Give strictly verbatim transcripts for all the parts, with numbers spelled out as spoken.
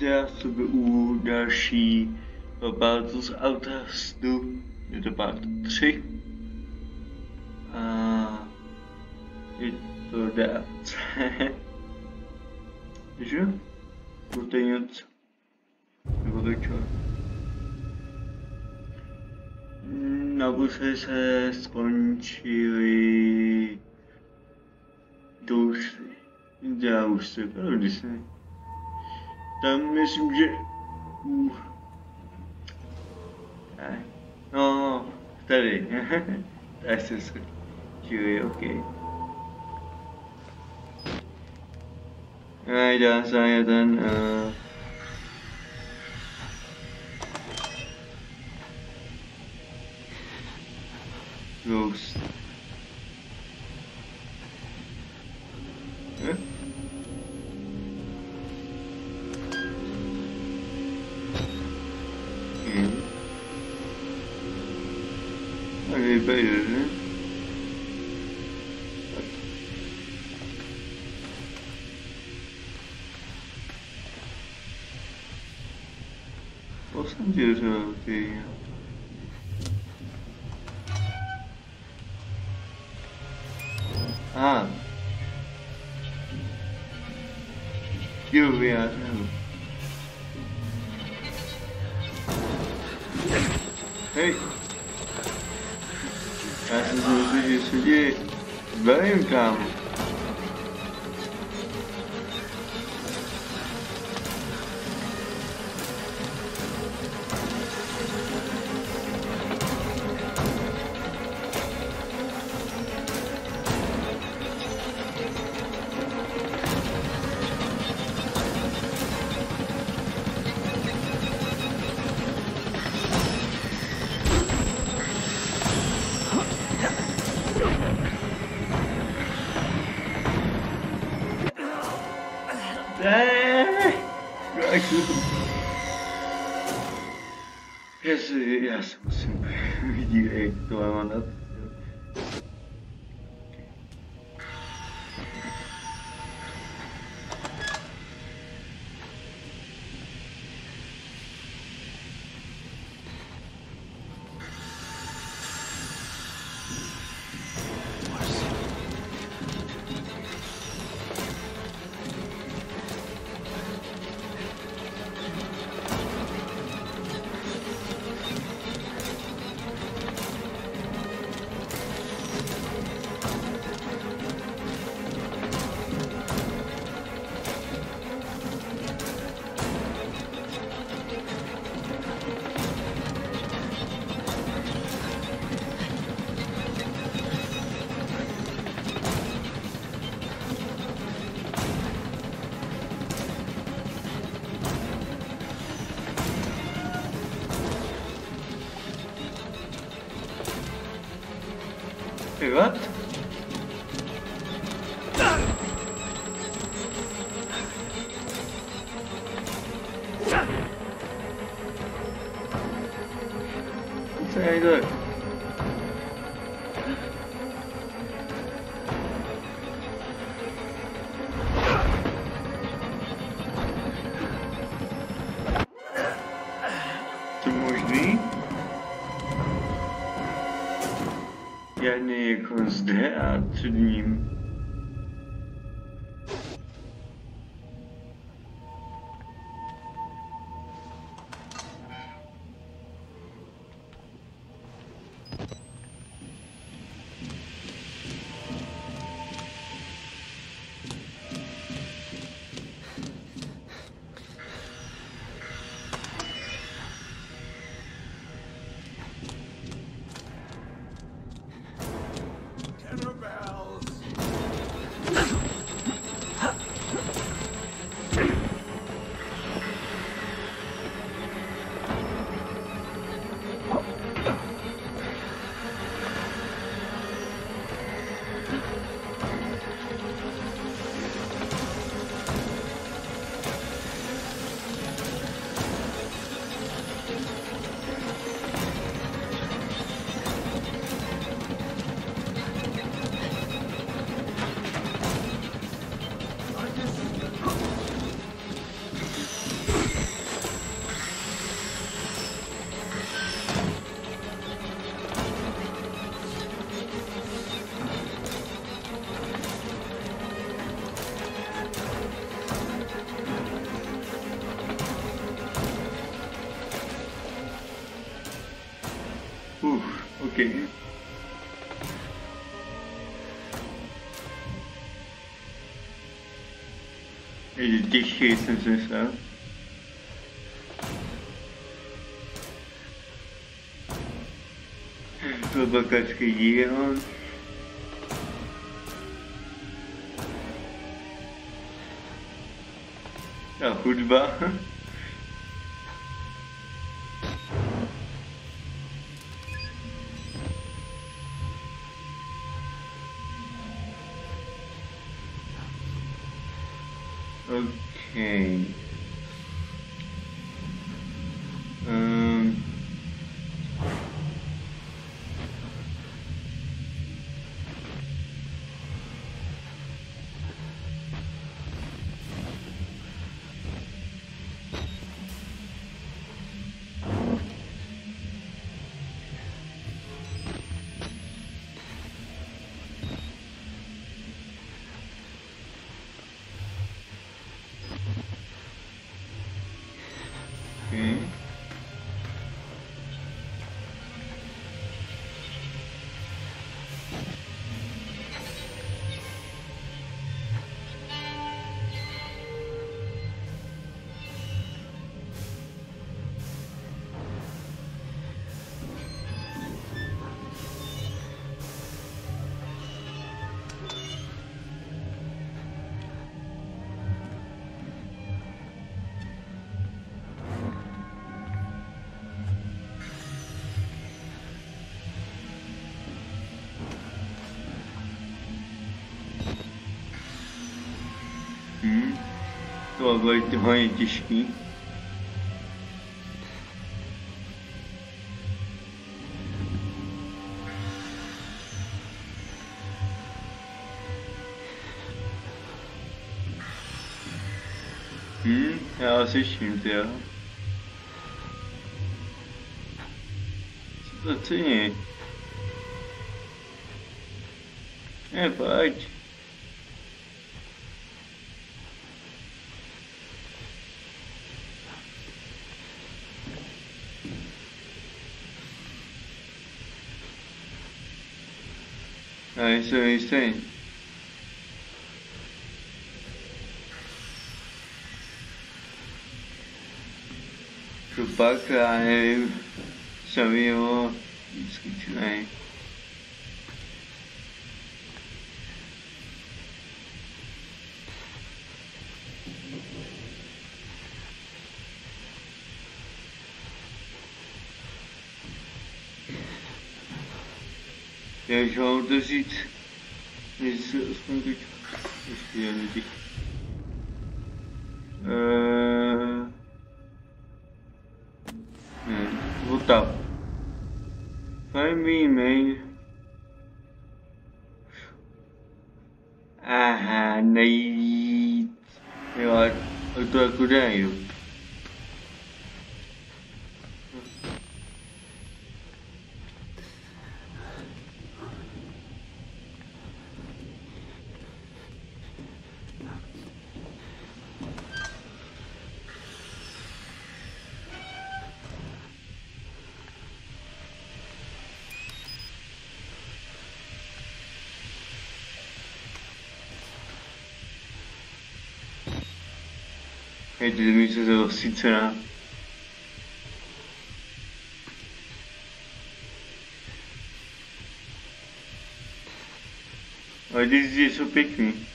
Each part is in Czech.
já sobě u další Baltu z Outlastů, je to part tři. A je to D L C. Že? Bude něco. Nebo to čo? Na buse se skončily dousy. Já už se pravdy se. Tam myslím, že... Uh. No, tady. Tady se skončily, ok. A dá se jeden... Uh... Ghost. Huh? Hmm. Okay, better, huh? What's in here? Okay. Ah. You we are now. Hey. Já jsem se dozvěděl, že se děje. Zbalím, kámo. Já si, já si musím vidět, jak to mám na to. Hey, what? What's that look? To možný? Yani jako zde a před ním. Kettlebells. Okay. Je to těžší, jsem si myslel. Chlebakařský díl. A hudba. Okay. Um. Okay. Hmm. To bude hodně těžký. Hmm, já slyším, ty jo. Co to cení? Ne, pojď. Já jsem jistý. To pak, já nevím, sami ho vždycky čunej. Já už mám to říct, že se aspoň teď ještě jen těch. Eee... Ne, vota. Find me mail. Aha, nejít. Jo, a to jako dají. Hej, ty mi se to osvícená. Ale ty zdi jsou pěkný.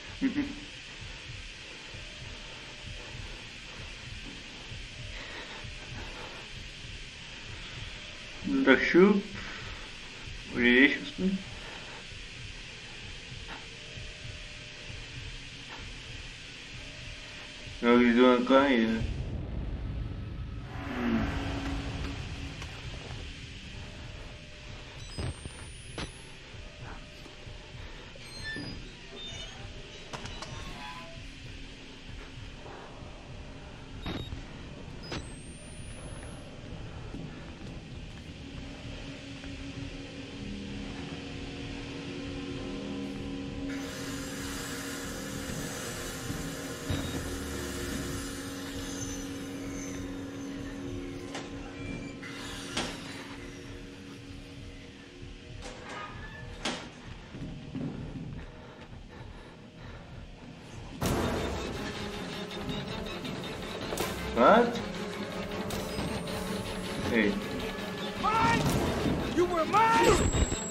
No tak šup. Ujdeš aspoň? No, když to naklání, ne? Hmm. What? Hey. Mine! You were mine!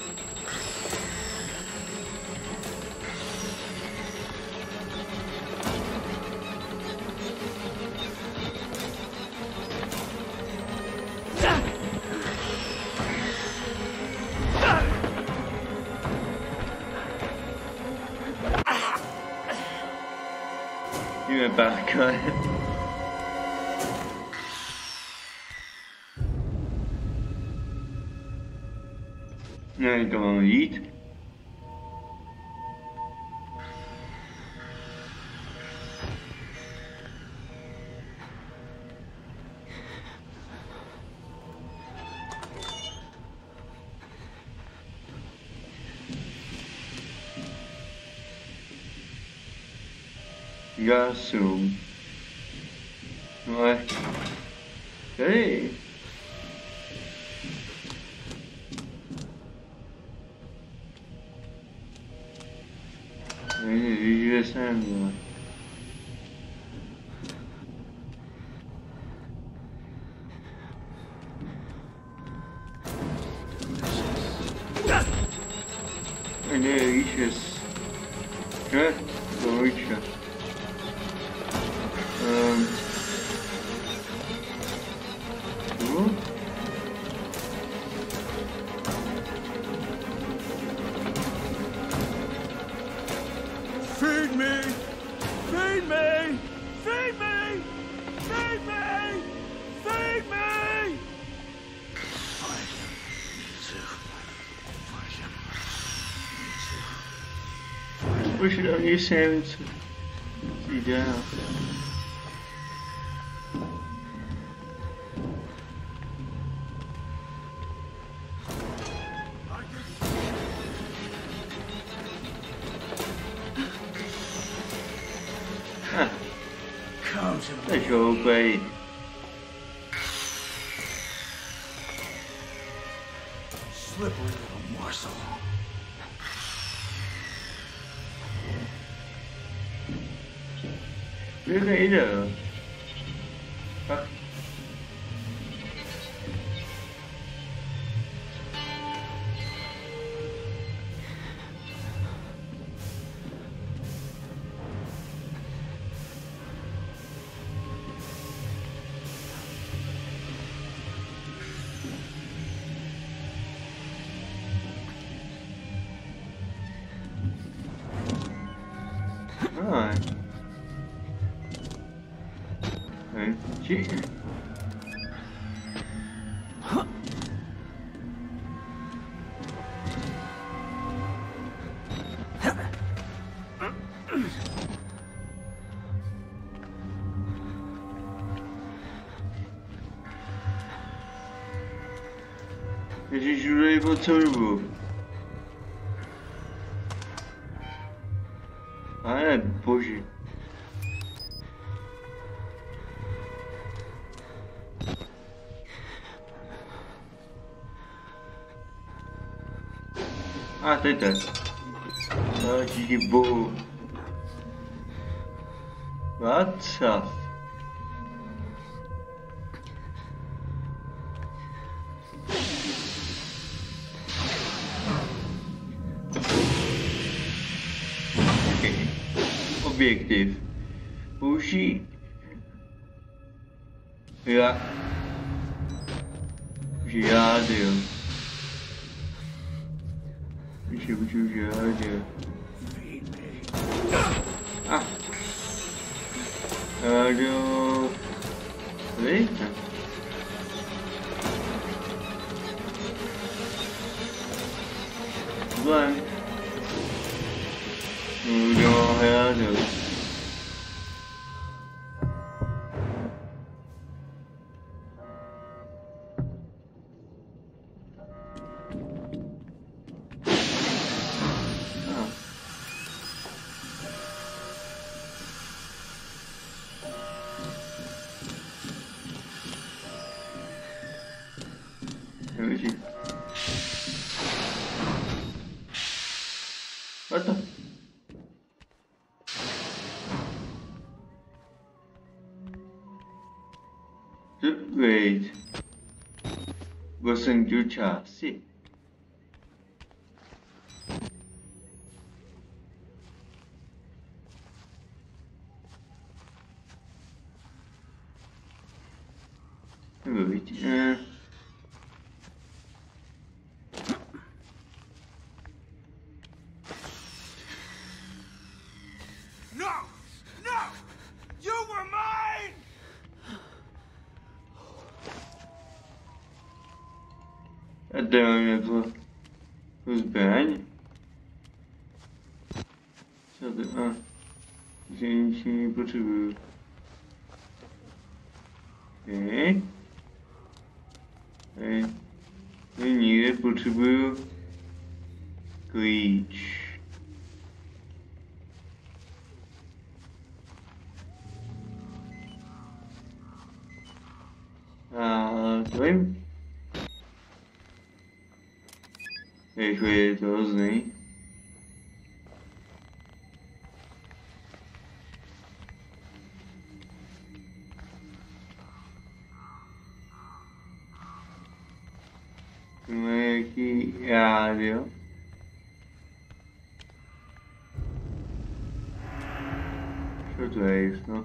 You're a bad guy. Nee, ik kan wel niet. Ja, zo. Maar... Hey! Nee, wie zijn we? Nee, ietsjes. Ja, zo ietsje. Um, zo. Feed me! Feed me! Feed me! Feed me! Feed me! Find him. Find him. Push it on your sandwich. See down. Let's go, babe. Slippery little morsel. Weer reden. Wacht. Ah. Hey, gee. This is Rainbow Turbo. Aynen boşu. Ah, c'est ça. Ah, qui est beau. What ça? Objectief. Hoezie? Ja. Ja, deel. Hoezie, hoezie, hoezie, ja, deel. Ah. Ja, deel. Weet je? Blank. Ja, ja, deel. What the? Wait. Wasn't your chassis? Wait. Uh. No! No! You were mine! Отдавай меня в избрание. Что-то, а, я ничего не потребую. Эй, эй, я не потребую ключ. А, давай. Эй, вы должны. Maquiavel. Что это есть, ну?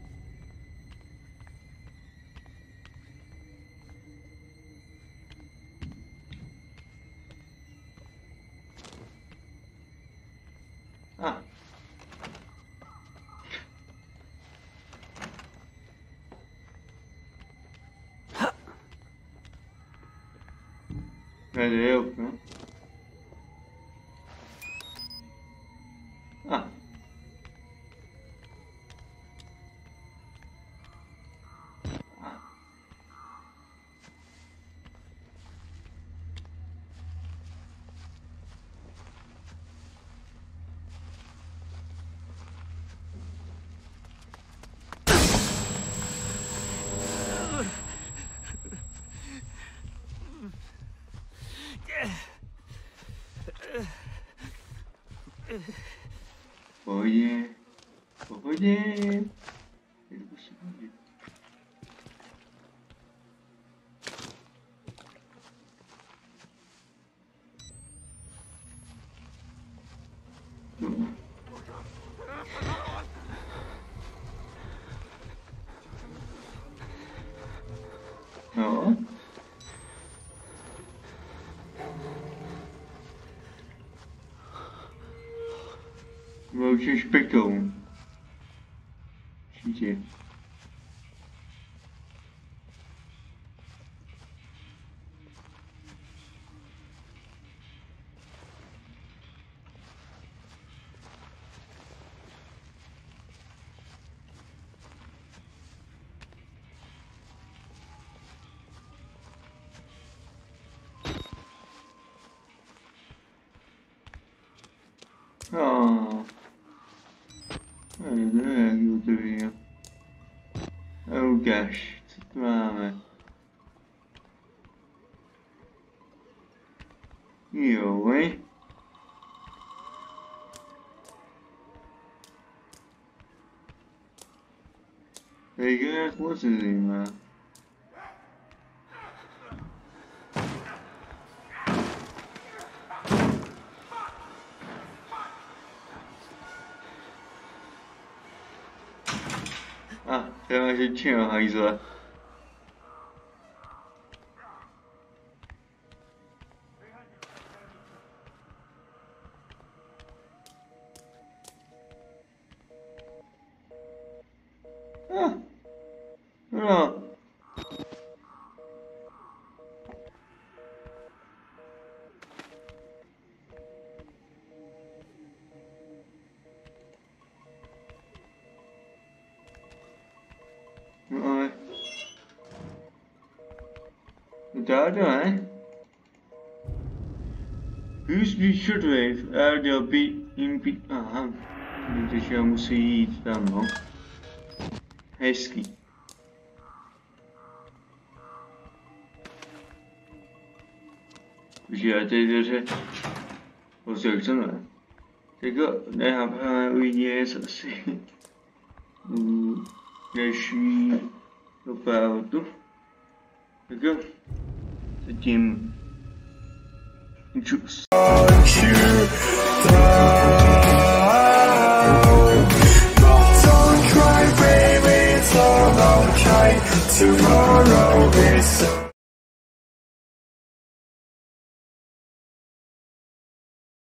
А. Надеюсь, ну? А. Oye, oye. No. Vou te explicar um. Xixi. Oh. Oh gosh, mamy. Anyway. Hey guys, what's his name, man? Ah, tem uma jeitinho raiz lá. Ah, não. Rồi. Đó rồi. Who's be should wave? Er der be in be aha. Deixamos ir tá não. Hesky. Giờ thì giờ thì một sự chân rồi. Thế có đại học hai uy nhé sợ gì? Ừ, để suy vào tu. Tak jo, zatím čus. Tomorrow is so